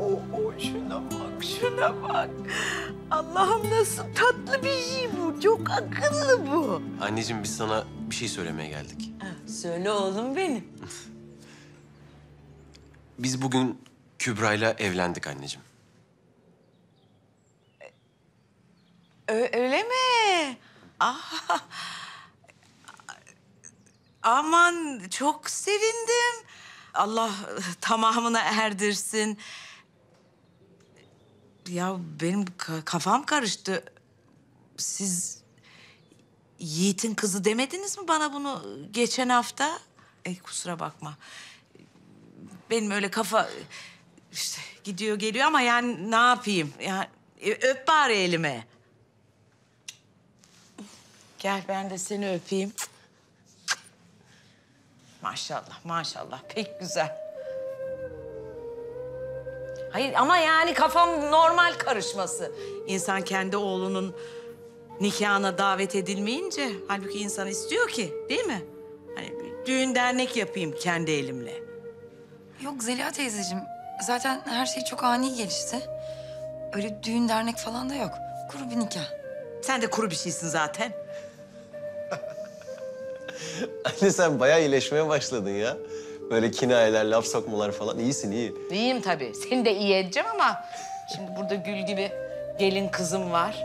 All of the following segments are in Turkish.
Şuna bak, şuna bak. Allah'ım nasıl tatlı bir şey bu. Çok akıllı bu. Anneciğim biz sana bir şey söylemeye geldik. Söyle oğlum benim. Biz bugün Kübra'yla evlendik anneciğim. Öyle mi? Ah. Aman çok sevindim. Allah tamamına erdirsin. Ya benim kafam karıştı. Siz Yiğit'in kızı demediniz mi bana bunu geçen hafta? Kusura bakma. Benim öyle kafa işte gidiyor geliyor ama yani ne yapayım? Yani öp bari elime. Gel ben de seni öpeyim. Maşallah, maşallah. Pek güzel. Hayır ama yani kafam normal karışması. İnsan kendi oğlunun nikahına davet edilmeyince... halbuki insan istiyor ki, değil mi? Hani bir düğün dernek yapayım kendi elimle. Yok Zeliha teyzeciğim. Zaten her şey çok ani gelişti. Öyle düğün dernek falan da yok. Kuru bir nikah. Sen de kuru bir şeysin zaten. Anne sen bayağı iyileşmeye başladın ya. Böyle kinayeler, laf sokmalar falan iyisin iyi. İyiyim tabii. Seni de iyi edeceğim ama... şimdi burada gül gibi gelin kızım var.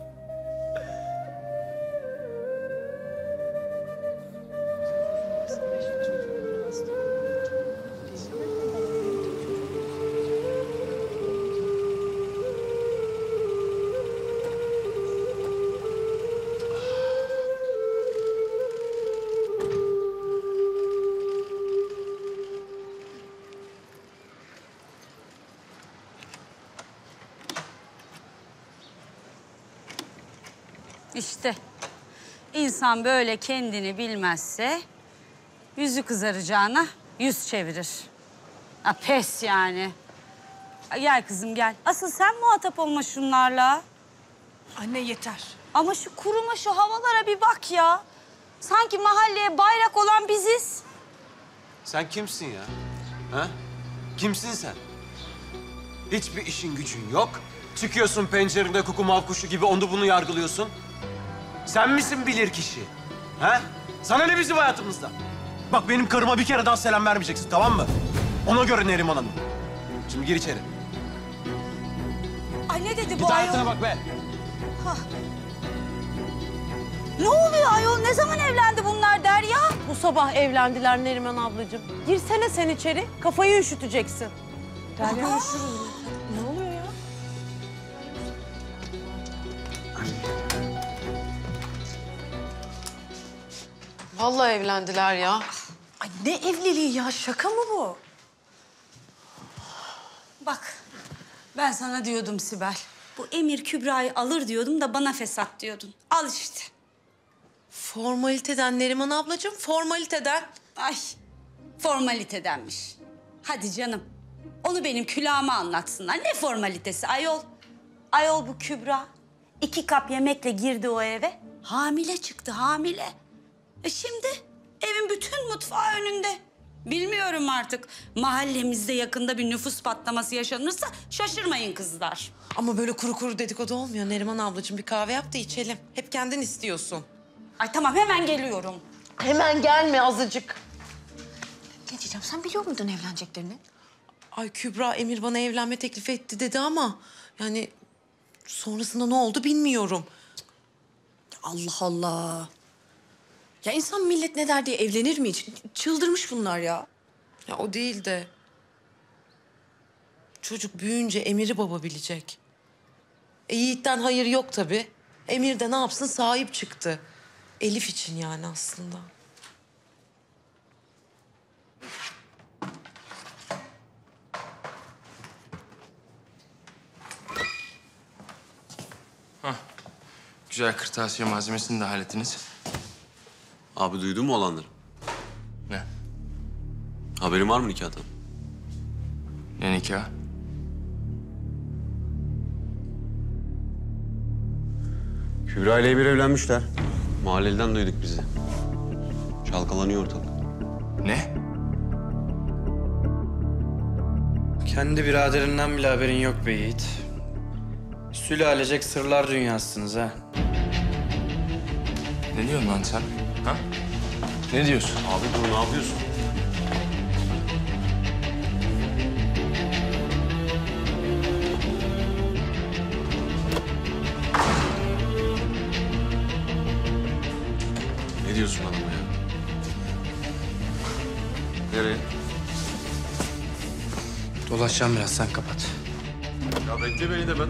İşte insan böyle kendini bilmezse yüzü kızaracağına yüz çevirir. Ha, pes yani. Gel kızım gel. Asıl sen muhatap olma şunlarla. Anne yeter. Ama şu kuruma şu havalara bir bak ya. Sanki mahalleye bayrak olan biziz. Sen kimsin ya? Ha? Kimsin sen? Hiçbir işin gücün yok. Çıkıyorsun pencerede kuku mav kuşu gibi onu bunu yargılıyorsun. Sen misin bilirkişi? Ha? Sana ne bizim hayatımızda? Bak benim karıma bir kere daha selam vermeyeceksin, tamam mı? Ona göre Neriman Hanım. Şimdi gir içeri. Ay ne dedi Git bu ayol? hayatına bak be. Ne oluyor ayol? Ne zaman evlendi bunlar Derya? Bu sabah evlendiler Neriman ablacığım. Girsene sen içeri. Kafayı üşüteceksin. Derya üşürüz. Ne oluyor ya? Vallahi evlendiler ya. Ay ne evliliği ya? Şaka mı bu? Bak ben sana diyordum Sibel. Bu Emir Kübra'yı alır diyordum da bana fesat diyordun. Al işte. Formaliteden Neriman ablacığım, formaliteden. Ay formalitedenmiş. Hadi canım. Onu benim külahıma anlatsınlar. Ne formalitesi ayol? Ayol bu Kübra 2 kap yemekle girdi o eve. Hamile çıktı hamile. Şimdi evin bütün mutfağı önünde. Bilmiyorum artık. Mahallemizde yakında bir nüfus patlaması yaşanırsa şaşırmayın kızlar. Ama böyle kuru kuru dedikodu olmuyor Neriman ablacığım. Bir kahve yap da içelim. Hep kendin istiyorsun. Ay tamam hemen geliyorum. Hemen gelme azıcık. Ne diyeceğim, sen biliyor muydun evleneceklerini? Ay Kübra, Emir bana evlenme teklifi etti dedi ama... yani sonrasında ne oldu bilmiyorum. Allah Allah. Ya insan millet ne der diye evlenir mi hiç? Çıldırmış bunlar ya. Ya o değil de... çocuk büyüyünce Emir'i baba bilecek. Yiğit'ten hayır yok tabii. Emir de ne yapsın sahip çıktı. Elif için yani aslında. Güzel kırtasiye malzemesini de hallettiniz. Abi duydun mu olanları? Ne? Haberin var mı nikahtan? Ne nikah? Kübra ile Emir evlenmişler. Mahalleden duyduk bizi. Çalkalanıyor ortalık. Ne? Kendi biraderinden bile haberin yok be Yiğit. Sülalecek sırlar dünyasısınız ha. Ne diyorsun lan sen? Ha? Ne diyorsun? Abi dur, ne yapıyorsun? Ne diyorsun hanım ya? Nereye? Dolaşacağım biraz, sen kapat. Ya bekle beni de ben.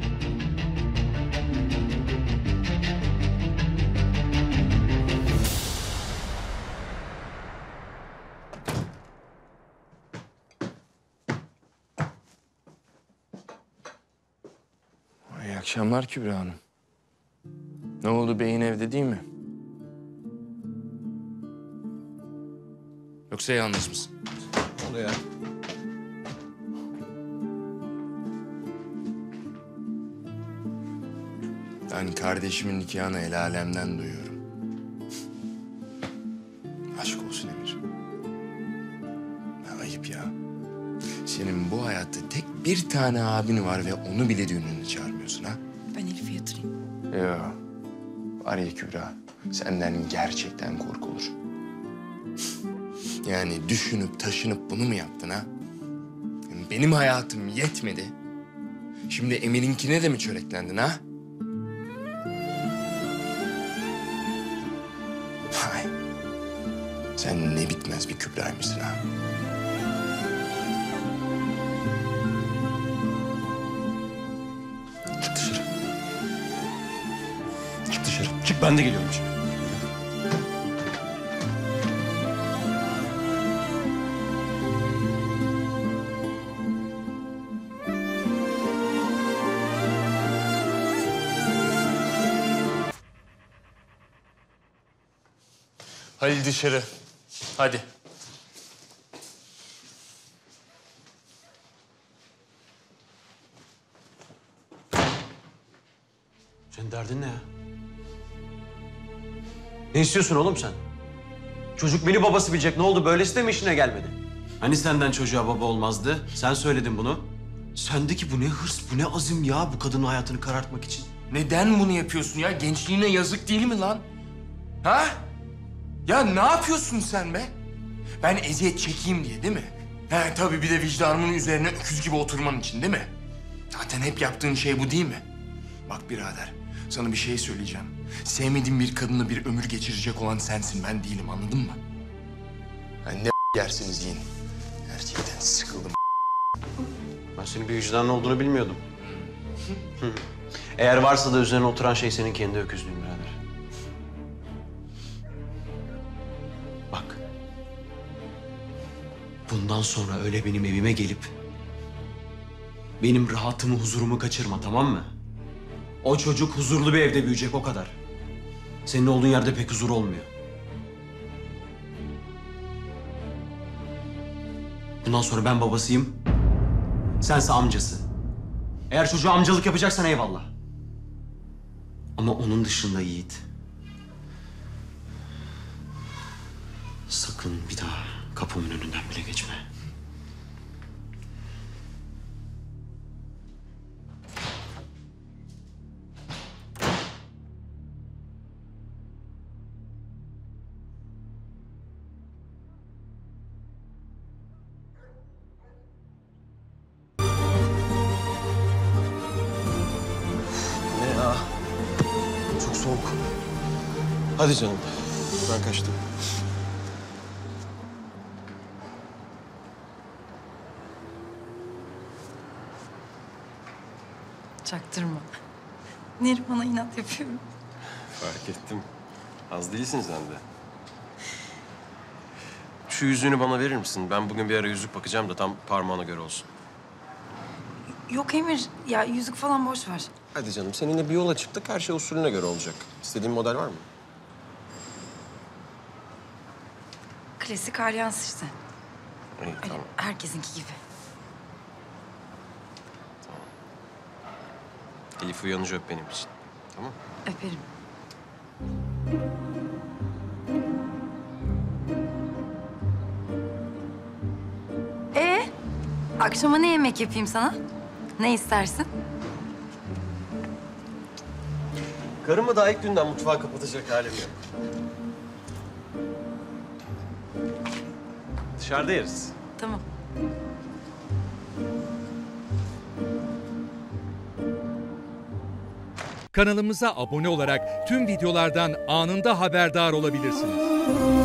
İyi akşamlar Kübra Hanım. Ne oldu, beyin evde değil mi? Yoksa yalnız mısın? Ne oluyor ya? Ben kardeşimin nikahını el alemden duyuyorum. Aşk olsun Emir. Ya ayıp ya. Senin bu hayatta tek bir tane abin var ve onu bile düğününe çağırmıyorsun ha? Ben Elif'i yatırayım. Ya var ya Kübra, senden gerçekten korkulur. Yani düşünüp taşınıp bunu mu yaptın ha? Yani benim hayatım yetmedi. Şimdi Emir'inkine de mi çöreklendin ha? Hay. Sen ne bitmez bir Kübra'ymışsın ha. Çık dışarı. Çık dışarı. Çık, ben de geliyorum şimdi. Halil dışarı. Hadi. Senin derdin ne ya? Ne istiyorsun oğlum sen? Çocuk beni babası bilecek. Ne oldu? Böylesi de mi işine gelmedi? Hani senden çocuğa baba olmazdı? Sen söyledin bunu. Sendeki bu ne hırs, bu ne azim ya bu kadının hayatını karartmak için. Neden bunu yapıyorsun ya? Gençliğine yazık değil mi lan? Ha? Ya ne yapıyorsun sen be? Ben eziyet çekeyim diye değil mi? He tabii bir de vicdanımın üzerine öküz gibi oturman için değil mi? Zaten hep yaptığın şey bu değil mi? Bak birader, sana bir şey söyleyeceğim. Sevmediğim bir kadınla bir ömür geçirecek olan sensin, ben değilim, anladın mı? Yani ne yersiniz yiyin. Gerçekten sıkıldım. Ben senin bir vicdanın olduğunu bilmiyordum. Eğer varsa da üzerine oturan şey senin kendi öküzlüğün birader. Bak. Bundan sonra öyle benim evime gelip benim rahatımı, huzurumu kaçırma, tamam mı? O çocuk huzurlu bir evde büyüyecek, o kadar. Senin olduğun yerde pek huzur olmuyor. Bundan sonra ben babasıyım, sense amcası. Eğer çocuğa amcalık yapacaksan eyvallah. Ama onun dışında Yiğit, sakın bir daha kapımın önünden bile geçme. Ne ya? Çok soğuk. Hadi canım. Ben kaçtım. Çaktırma. Neriman'a inat yapıyorum. Fark ettim. Az değilsin sen de. Şu yüzüğünü bana verir misin? Ben bugün bir ara yüzük bakacağım da tam parmağına göre olsun. Yok Emir, ya yüzük falan boş ver. Hadi canım, seninle bir yola çıktık. Her şey usulüne göre olacak. İstediğin model var mı? Klasik alyans işte. İyi, Öyle tamam. herkesinki gibi. Elif uyanınca öp benim için. Tamam. Öperim. Akşama ne yemek yapayım sana? Ne istersin? Karımı daha ilk günden mutfağı kapatacak halim yok. Dışarıda yeriz. Tamam. Kanalımıza abone olarak tüm videolardan anında haberdar olabilirsiniz.